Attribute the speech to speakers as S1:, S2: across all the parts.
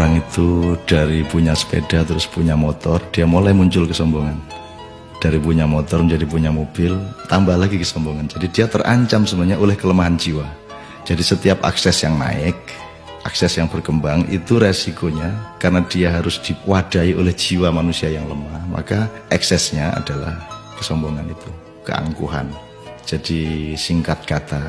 S1: orang itu dari punya sepeda terus punya motor, dia mulai muncul kesombongan. Dari punya motor menjadi punya mobil, tambah lagi kesombongan. Jadi dia terancam sebenarnya oleh kelemahan jiwa. Jadi setiap akses yang naik, akses yang berkembang itu resikonya karena dia harus diwadahi oleh jiwa manusia yang lemah, maka eksesnya adalah kesombongan itu, keangkuhan. Jadi singkat kata,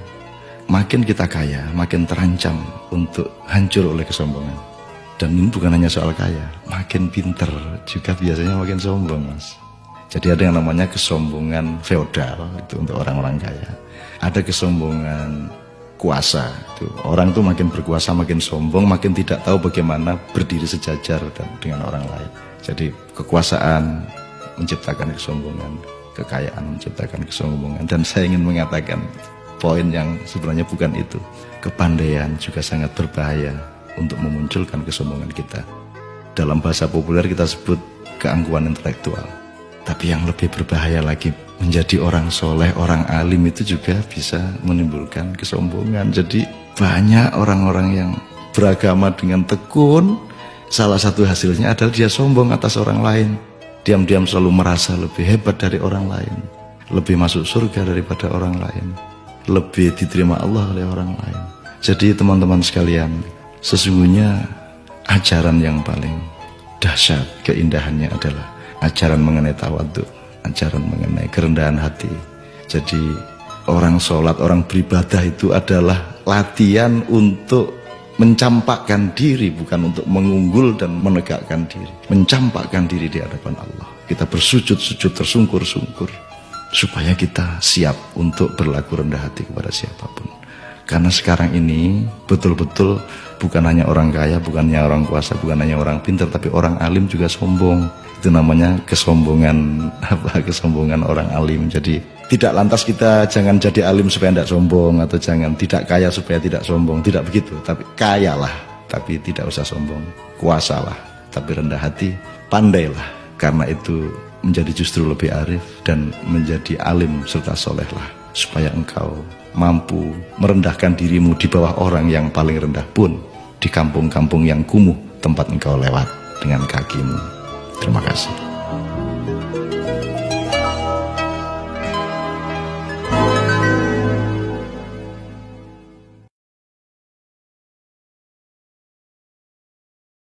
S1: makin kita kaya, makin terancam untuk hancur oleh kesombongan. Dan ini bukan hanya soal kaya, makin pinter juga biasanya makin sombong, Mas. Jadi ada yang namanya kesombongan feodal, itu untuk orang-orang kaya. Ada kesombongan kuasa, itu orang tuh makin berkuasa makin sombong, makin tidak tahu bagaimana berdiri sejajar dengan orang lain. Jadi kekuasaan menciptakan kesombongan, kekayaan menciptakan kesombongan. Dan saya ingin mengatakan poin yang sebenarnya bukan itu. Kepandaian juga sangat berbahaya untuk memunculkan kesombongan kita. Dalam bahasa populer kita sebut keangkuhan intelektual. Tapi yang lebih berbahaya lagi, menjadi orang soleh, orang alim itu juga bisa menimbulkan kesombongan. Jadi banyak orang-orang yang beragama dengan tekun, salah satu hasilnya adalah dia sombong atas orang lain. Diam-diam selalu merasa lebih hebat dari orang lain, lebih masuk surga daripada orang lain, lebih diterima Allah oleh orang lain. Jadi teman-teman sekalian, sesungguhnya ajaran yang paling dahsyat keindahannya adalah ajaran mengenai tawadhu, ajaran mengenai kerendahan hati. Jadi orang sholat, orang beribadah itu adalah latihan untuk mencampakkan diri, bukan untuk mengunggul dan menegakkan diri. Mencampakkan diri di hadapan Allah. Kita bersujud-sujud, tersungkur-sungkur, supaya kita siap untuk berlaku rendah hati kepada siapapun. Karena sekarang ini betul-betul bukan hanya orang kaya, bukan hanya orang kuasa, bukan hanya orang pintar, tapi orang alim juga sombong. Itu namanya kesombongan, kesombongan orang alim. Jadi tidak lantas kita jangan jadi alim supaya tidak sombong, atau jangan tidak kaya supaya tidak sombong, tidak begitu. Tapi kayalah, tapi tidak usah sombong. Kuasalah, tapi rendah hati. Pandailah, karena itu menjadi justru lebih arif dan menjadi alim serta solehlah, supaya engkau mampu merendahkan dirimu di bawah orang yang paling rendah pun di kampung-kampung yang kumuh tempat engkau lewat dengan kakimu. Terima kasih.